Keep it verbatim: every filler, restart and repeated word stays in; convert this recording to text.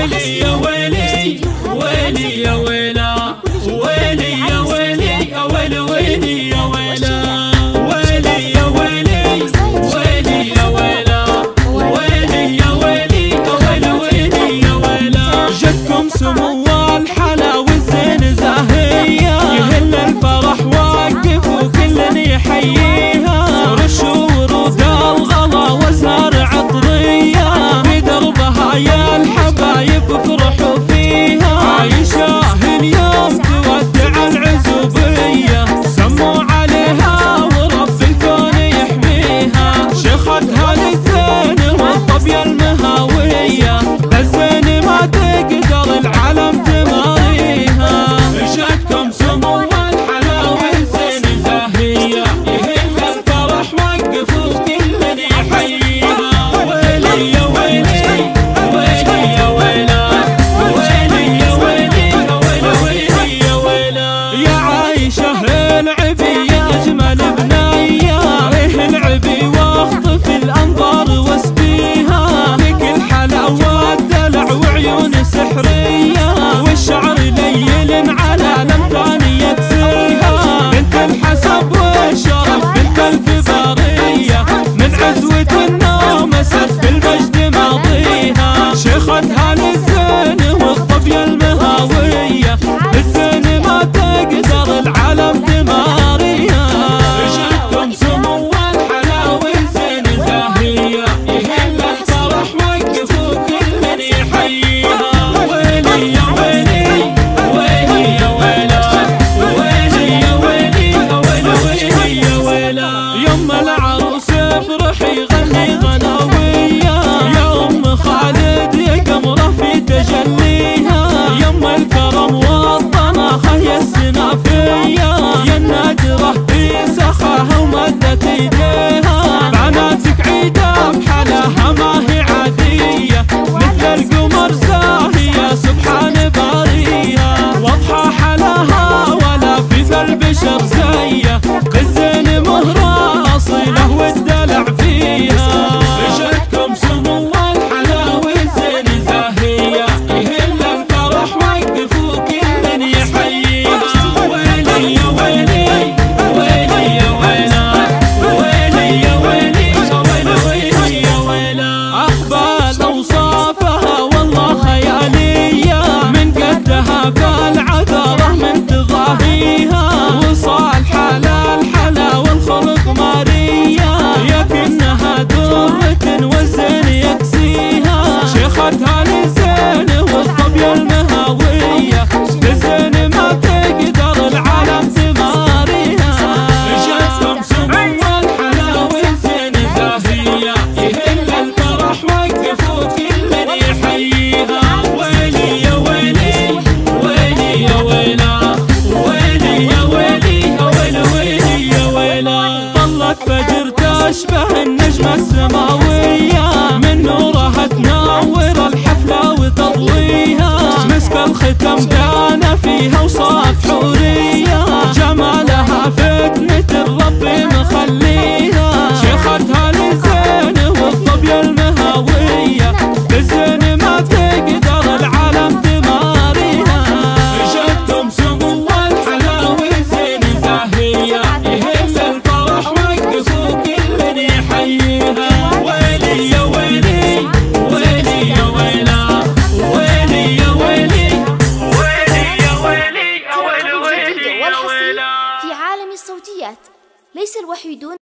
ويلي يا ويلي ويلي يا ويلا ويلي يا ويلي يا ويلي ويلي يا ويلا ويلي يا ويلي ويلي يا ويلا ويلي يا ويلي يا ويلي ويلي يا ويلا. جتكم سمو الحلا والزين زاهية يهل الفرح وقف وكل يحييها رشوا ورود الغلا وزهر عطرية بدربها يا الحبايب فرحوا فيها عايشة اليوم تودع العزوبية سموا عليها ورب الكون يحميها شيختها للزين والطبية المهاوية الزين ما تقدر العالم تماريها. جتكم سمو الحلا والزين زاهية يهل الفرح وقفوا كل يحييها ويلي يا ويلي ويلي يا ويلا ويلي يا ويلي يا ويلي ويلي يا ويلا. يا عايشة العبي يا أجمل بنية ريه العبي واخطف الأنظار واسبيها فيك الحلاوة والدلع وعيون سحرية والشعر ليل على الأمثال يكسيها بنت الحسب والشرف بنت الفبارية من عزوة النوم سد المجد ماضيها شيختها للزين والطبية المهاوية الزين ما تقدر العالم تماريها. جتكم سمو الحلا والزين زاهية يهل الفرح وقفوا كل يحييها ويلي يا ويلي ويلي يا ويلا ويلي يا ويلي يا ويلي ويلي يا ويلا. يوم العروس افرحي غني غناوية يا ام خالد يا قمرة في تجليها يوم الكرم والطناخة يا السنافية يا النادرة في سخاها ومدت ايديها بناتك عيدة بحلاها ما هي عادية مثل القمر زاهية سبحان باريها واضحة حلاها ولا في ذا البشر زيه الزين مهرة أصيلة والدلع فيها. جتكم سمو الحلا والزين زاهية يهل الفرح وقفوا كل يحييها ويلي يا ويلي ويلي يا ويلا ويلي يا ويلي يا ويلي ويلي يا ويلا. أقبال أوصافها والله خيالية من قدها فالعذرة من تضاهيها وصال حلا الحلا والخلق مارية يكنها درة والزين يكسيها شيختها للزين والطبية المهاوية الزين ما تقدر العالم تماريها. جتكم سمو الحلا والزين زاهية يهل الفرح وقفوا كل يحييها ويلي يا ويلي ويلي يا ويلا ويلي يا ويلي يا ويلي ويلي يا ويلا. طلت فجر تشبه النجمة السماوية من نورها تنور الحفلة وتضويها مسك الختم دان فيها وصاف حورية جمالها فتنة الرب مخليها شيختها للزين والطبية المهاوية الزين ما تقدر العالم تماريها. جتكم سمو الحلا والزين زاهية يهل الفرح وقفوا كل يحييها ويلي يا ويلي ويلي يا ويلا ويلي يا ويلي ويلي يا ويلي يا ويلي ويلي يا ويلا. في عالم الصوتيات ليس الوحيدون.